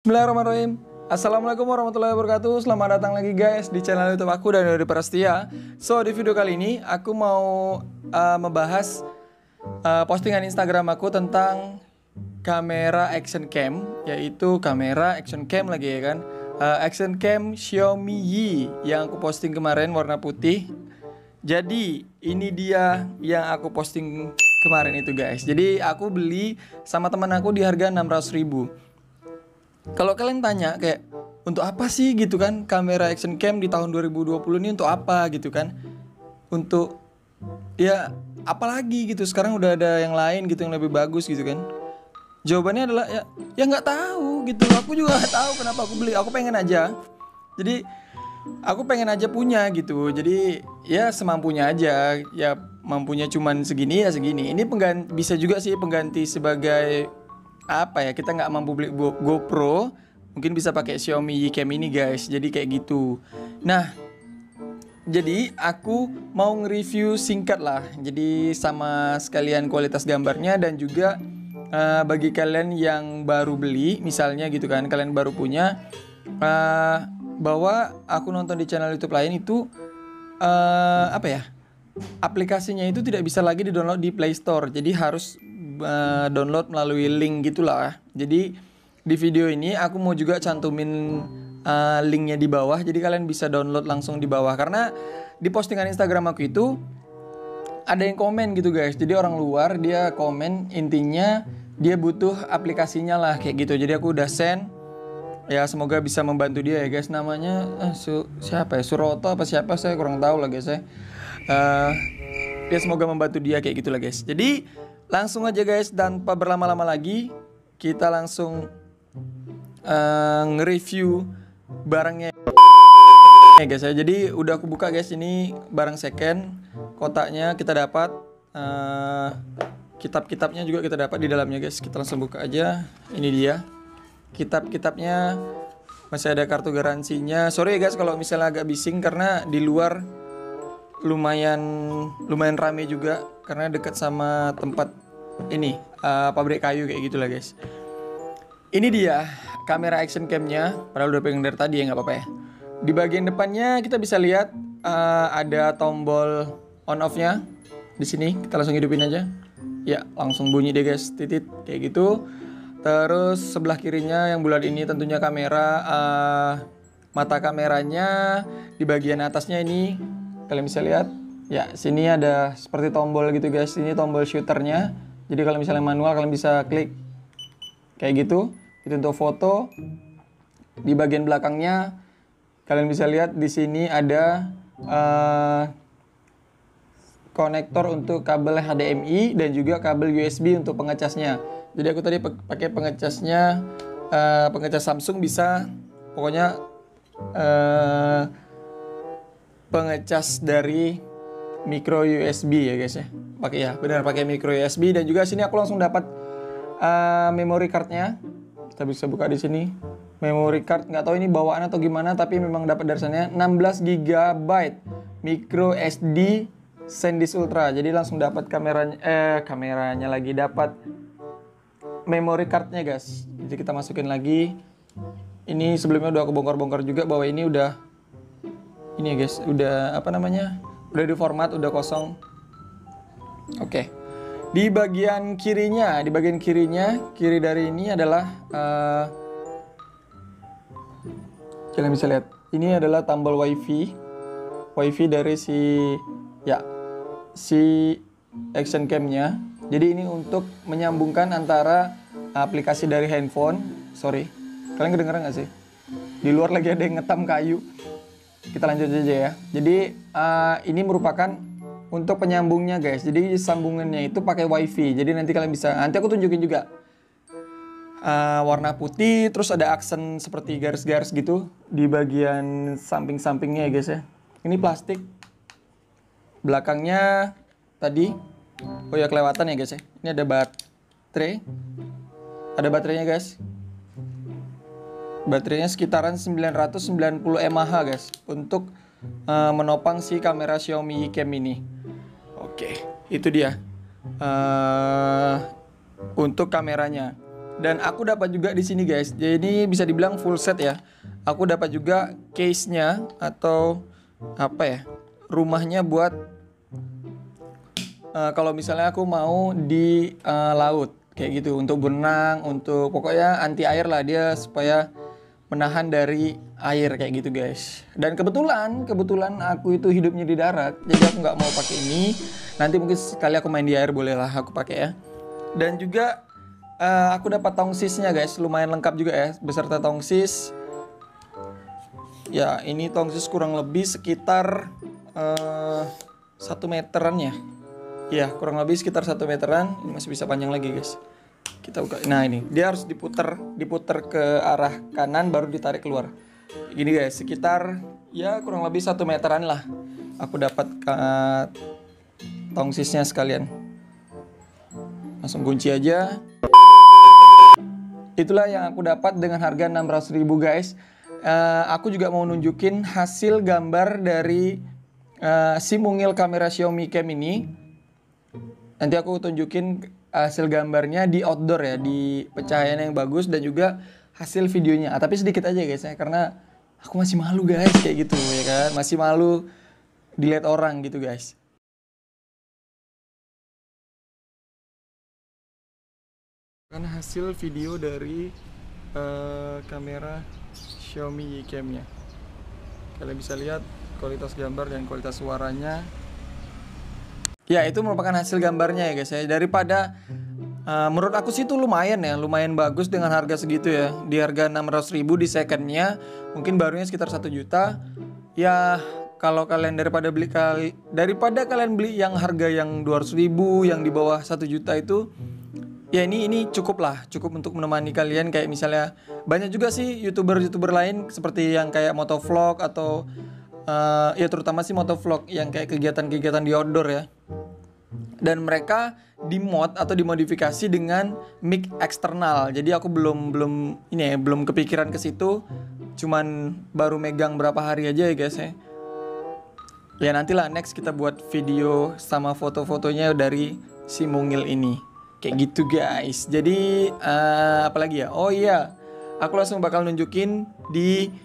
Bismillahirrahmanirrahim. Assalamualaikum warahmatullahi wabarakatuh. Selamat datang lagi guys di channel YouTube aku dan dari Prastia. So di video kali ini aku mau membahas postingan Instagram aku tentang kamera action cam, yaitu kamera action cam lagi ya kan. Action cam Xiaomi Yi yang aku posting kemarin warna putih. Jadi ini dia yang aku posting kemarin itu guys. Jadi aku beli sama teman aku di harga 600.000. Kalau kalian tanya kayak untuk apa sih gitu kan kamera action cam di tahun 2020 ini untuk apa gitu kan? Untuk ya apalagi gitu, sekarang udah ada yang lain gitu yang lebih bagus gitu kan. Jawabannya adalah ya nggak tahu gitu. Aku juga nggak tahu kenapa aku beli. Aku pengen aja. Jadi aku pengen aja punya gitu. Jadi ya semampunya aja. Ya mampunya cuman segini ya segini. Ini bisa juga sih pengganti sebagai apa ya, kita nggak mampu beli GoPro, mungkin bisa pakai Xiaomi Cam ini guys. Jadi kayak gitu. Nah, jadi aku mau nge-review singkat lah. Jadi sama sekalian kualitas gambarnya dan juga bagi kalian yang baru beli, misalnya gitu kan, kalian baru punya, bahwa aku nonton di channel YouTube lain itu apa ya? Aplikasinya itu tidak bisa lagi di-download di Play Store. Jadi harus download melalui link gitulah. Jadi di video ini aku mau juga cantumin linknya di bawah. Jadi kalian bisa download langsung di bawah. Karena di postingan Instagram aku itu ada yang komen gitu guys. Jadi orang luar dia komen, intinya dia butuh aplikasinya lah kayak gitu. Jadi aku udah send. Ya semoga bisa membantu dia ya guys. Namanya siapa ya? Suroto apa siapa, saya kurang tahu lah guys ya. Ya semoga membantu dia kayak gitulah guys. Jadi langsung aja guys, tanpa berlama-lama lagi kita langsung nge-review barangnya ya guys ya. Jadi udah aku buka guys, ini barang second. Kotaknya kita dapat, kitab-kitabnya juga kita dapat di dalamnya guys. Kita langsung buka aja. Ini dia kitab-kitabnya, masih ada kartu garansinya. Sorry ya guys kalau misalnya agak bising karena di luar lumayan rame juga karena dekat sama tempat ini pabrik kayu kayak gitulah guys. Ini dia kamera action camnya. Padahal udah pengen dari tadi ya, nggak apa-apa ya. Di bagian depannya kita bisa lihat ada tombol on off-nya di sini. Kita langsung hidupin aja. Ya langsung bunyi deh guys, titit kayak gitu. Terus sebelah kirinya yang bulat ini tentunya kamera, mata kameranya. Di bagian atasnya ini kalian bisa lihat ya, sini ada seperti tombol gitu guys. Ini tombol shooternya. Jadi kalau misalnya manual kalian bisa klik kayak gitu. Itu untuk foto. Di bagian belakangnya kalian bisa lihat di sini ada konektor untuk kabel HDMI dan juga kabel USB untuk pengecasnya. Jadi aku tadi pakai pengecasnya, pengecas Samsung bisa, pokoknya pengecas dari micro USB ya guys ya. Benar pakai micro USB. Dan juga sini aku langsung dapat memory cardnya. Kita bisa buka di sini. Memory card, nggak tahu ini bawaan atau gimana, tapi memang dapat dari sana 16 GB micro SD SanDisk Ultra. Jadi langsung dapat kameranya lagi, dapat memory cardnya guys. Jadi kita masukin lagi. Ini sebelumnya udah aku bongkar-bongkar juga bahwa ini udah ini ya guys, udah apa namanya, udah di format, udah kosong. Oke. Di bagian kirinya, kiri dari ini adalah kalian bisa lihat, ini adalah tombol wifi dari si action camnya. Jadi ini untuk menyambungkan antara aplikasi dari handphone. Sorry, kalian kedengeran nggak sih? Di luar lagi ada yang ngetam kayu. Kita lanjut aja ya. Jadi ini merupakan untuk penyambungnya guys. Jadi sambungannya itu pakai wifi. Jadi nanti kalian bisa, nanti aku tunjukin juga. Warna putih, terus ada aksen seperti garis-garis gitu di bagian samping-sampingnya ya guys ya. Ini plastik. Belakangnya tadi, oh ya kelewatan ya guys ya. Ini ada baterai. Ada baterainya guys. Baterainya sekitaran 990 mAh guys, untuk menopang si kamera Xiaomi Cam ini. Oke, itu dia untuk kameranya. Dan aku dapat juga di sini guys. Jadi ini bisa dibilang full set ya. Aku dapat juga case-nya atau apa ya? Rumahnya buat kalau misalnya aku mau di laut kayak gitu, untuk berenang, untuk pokoknya anti air lah dia, supaya menahan dari air kayak gitu guys. Dan kebetulan aku itu hidupnya di darat, jadi aku nggak mau pakai ini. Nanti mungkin sekali aku main di air bolehlah aku pakai ya. Dan juga aku dapat tongsisnya guys, lumayan lengkap juga ya, beserta tongsis. Ya ini tongsis kurang lebih sekitar 1 meteran ya. Ya kurang lebih sekitar 1 meteran. Ini masih bisa panjang lagi guys. Kita buka. Nah ini dia harus diputer ke arah kanan baru ditarik keluar. Gini guys, sekitar ya kurang lebih 1 meteran lah. Aku dapat tongsisnya sekalian. Langsung kunci aja. Itulah yang aku dapat dengan harga 600.000 guys. Aku juga mau nunjukin hasil gambar dari si mungil kamera Xiaomi Cam ini. Nanti aku tunjukin hasil gambarnya di outdoor ya, di pencahayaan yang bagus, dan juga hasil videonya. Tapi sedikit aja guys ya, karena aku masih malu guys kayak gitu ya kan. Masih malu dilihat orang gitu guys. Kan hasil video dari kamera Xiaomi Cam-nya. Kalian bisa lihat kualitas gambar dan kualitas suaranya. Ya itu merupakan hasil gambarnya ya guys ya. Daripada menurut aku sih itu lumayan ya, lumayan bagus dengan harga segitu ya. Di harga 600.000 di secondnya, mungkin barunya sekitar 1 juta. Ya kalau kalian daripada kalian beli yang harga yang 200.000, yang di bawah 1 juta itu, ya ini cukup lah, cukup untuk menemani kalian. Kayak misalnya banyak juga sih youtuber lain seperti yang kayak motovlog atau ya terutama sih motovlog yang kayak kegiatan-kegiatan di outdoor ya. Dan mereka dimod atau dimodifikasi dengan mic eksternal. Jadi aku belum kepikiran ke situ. Cuman baru megang berapa hari aja ya guys ya. Ya nantilah next kita buat video sama foto-fotonya dari si mungil ini. Kayak gitu guys. Jadi apalagi ya? Oh iya, aku langsung bakal nunjukin di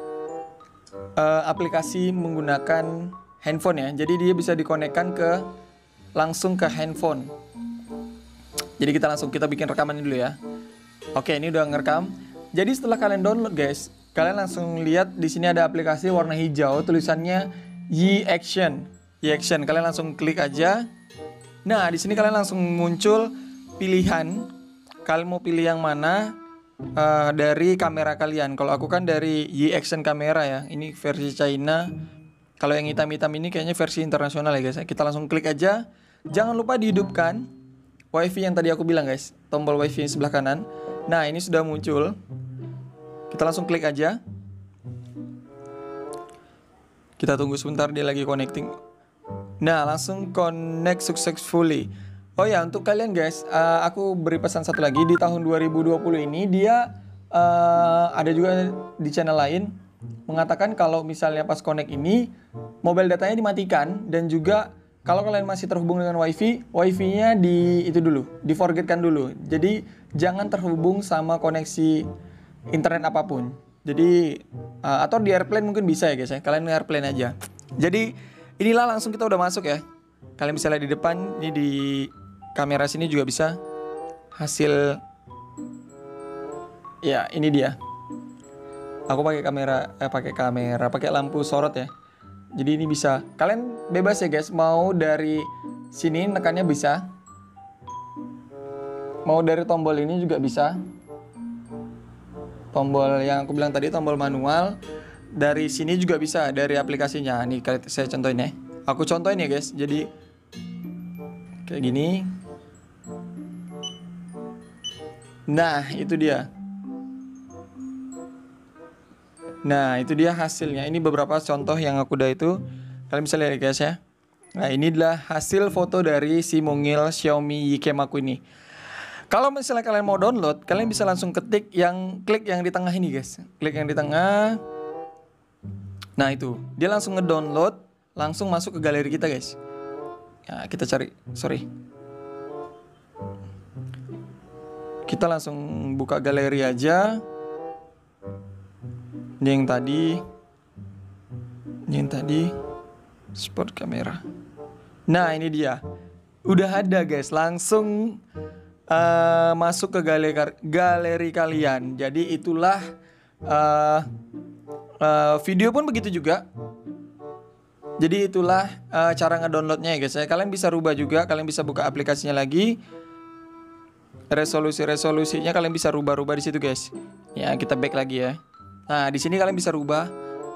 aplikasi menggunakan handphone ya. Jadi dia bisa dikonekkan langsung ke handphone. Jadi kita bikin rekaman dulu ya. Oke, ini udah ngerekam. Jadi setelah kalian download guys, kalian langsung lihat di sini ada aplikasi warna hijau, tulisannya Y-Action. Y-Action, kalian langsung klik aja. Nah, di sini kalian langsung muncul pilihan. Kalian mau pilih yang mana dari kamera kalian. Kalau aku kan dari Y-Action kamera ya. Ini versi China. Kalau yang hitam-hitam ini kayaknya versi internasional ya guys. Kita langsung klik aja. Jangan lupa dihidupkan WiFi yang tadi aku bilang guys. Tombol WiFi yang sebelah kanan. Nah, ini sudah muncul. Kita langsung klik aja. Kita tunggu sebentar, dia lagi connecting. Nah, langsung connect successfully. Oh ya, untuk kalian guys, aku beri pesan satu lagi. Di tahun 2020 ini dia ada juga di channel lain mengatakan kalau misalnya pas connect ini mobile datanya dimatikan, dan juga kalau kalian masih terhubung dengan wifi-nya di-forgetkan dulu. Jadi jangan terhubung sama koneksi internet apapun. Jadi atau di airplane mungkin bisa ya guys ya. Kalian airplane aja. Jadi inilah langsung kita udah masuk ya. Kalian bisa lihat di depan, ini di kamera sini juga bisa hasil. Ya, ini dia. Aku pakai pakai lampu sorot ya. Jadi ini bisa. Kalian bebas ya guys, mau dari sini nekannya bisa. Mau dari tombol ini juga bisa. Tombol yang aku bilang tadi, tombol manual. Dari sini juga bisa, dari aplikasinya. Nih saya contohin ya. Aku contohin ya guys. Jadi kayak gini. Nah, itu dia. Nah, itu dia hasilnya. Ini beberapa contoh yang aku udah itu. Kalian bisa lihat guys ya. Nah, ini adalah hasil foto dari si mungil Xiaomi Y-Cam aku ini. Kalau misalnya kalian mau download, kalian bisa langsung klik yang di tengah ini guys. Klik yang di tengah. Nah, itu. Dia langsung ngedownload, langsung masuk ke galeri kita guys. Ya, kita cari. Kita langsung buka galeri aja. Ini yang tadi spot kamera. Nah, ini dia. Udah ada guys, langsung masuk ke galeri kalian. Jadi itulah video pun begitu juga. Jadi itulah cara ngedownloadnya ya guys ya. Kalian bisa rubah juga, kalian bisa buka aplikasinya lagi. Resolusinya kalian bisa rubah-rubah di situ guys. Ya, kita back lagi ya. Nah, di sini kalian bisa rubah.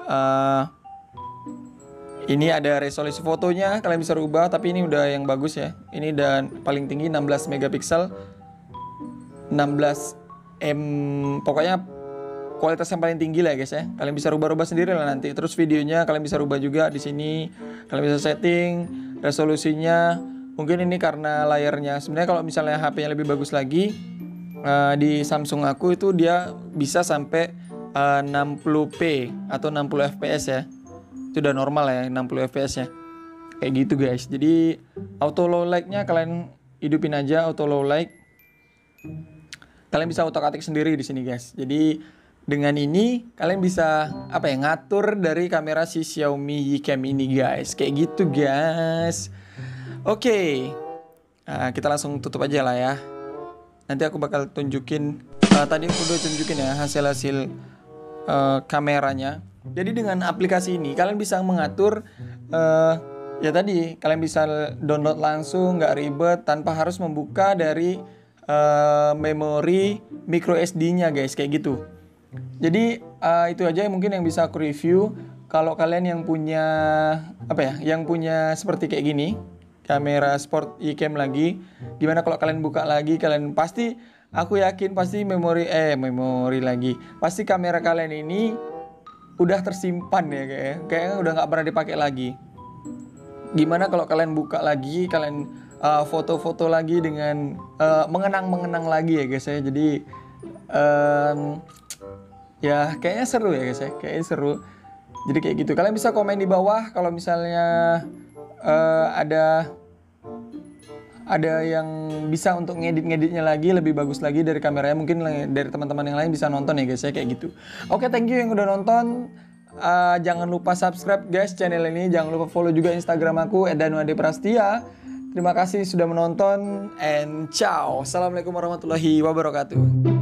Ini ada resolusi fotonya, kalian bisa rubah, tapi ini udah yang bagus ya. Ini dan paling tinggi 16 megapiksel. 16 M, pokoknya kualitas yang paling tinggi lah ya guys ya. Kalian bisa rubah-rubah sendiri lah nanti. Terus videonya kalian bisa rubah juga di sini. Kalian bisa setting resolusinya. Mungkin ini karena layarnya. Sebenarnya kalau misalnya HP-nya lebih bagus lagi, di Samsung aku itu dia bisa sampai 60p atau 60 fps ya. Itu udah normal ya, 60 fps ya. Kayak gitu guys. Jadi auto low light-nya kalian hidupin aja, auto low light. Kalian bisa otak-atik sendiri di sini guys. Jadi dengan ini kalian bisa ngatur dari kamera si Xiaomi Yicam ini guys. Kayak gitu guys. Oke. Nah, kita langsung tutup aja lah ya. Nanti aku bakal tunjukin. Tadi aku udah tunjukin ya hasil kameranya. Jadi dengan aplikasi ini kalian bisa mengatur ya tadi kalian bisa download langsung, nggak ribet tanpa harus membuka dari memori micro SD-nya guys, kayak gitu. Jadi itu aja mungkin yang bisa aku review. Kalau kalian yang punya yang punya seperti kayak gini, kamera sport Yicam lagi, gimana kalau kalian buka lagi, kalian pasti, aku yakin pasti memori lagi, pasti kamera kalian ini udah tersimpan ya kayaknya udah nggak pernah dipakai lagi. Gimana kalau kalian buka lagi, kalian foto-foto lagi dengan mengenang lagi ya guys ya. Jadi ya kayaknya seru ya guys ya, kayaknya seru. Jadi kayak gitu. Kalian bisa komen di bawah kalau misalnya ada yang bisa untuk ngeditnya lagi lebih bagus lagi dari kameranya. Mungkin dari teman-teman yang lain bisa nonton ya guys ya, kayak gitu. Oke, thank you yang udah nonton. Jangan lupa subscribe guys channel ini. Jangan lupa follow juga Instagram aku @danuadeprastia. Terima kasih sudah menonton and ciao. Assalamualaikum warahmatullahi wabarakatuh.